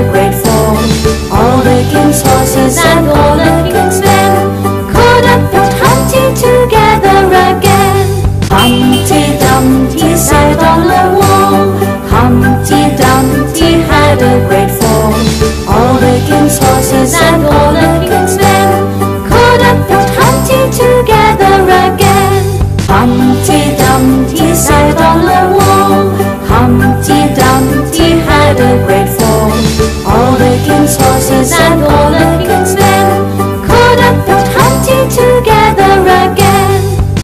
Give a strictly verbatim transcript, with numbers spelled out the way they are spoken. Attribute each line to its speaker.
Speaker 1: a great fall. All the king's horses and all the king's men caught up with Humpty together again. Humpty Dumpty sat on the wall. Humpty Dumpty had a great fall. All the king's horses and all the king's men caught up with Humpty together again. Humpty Dumpty sat on the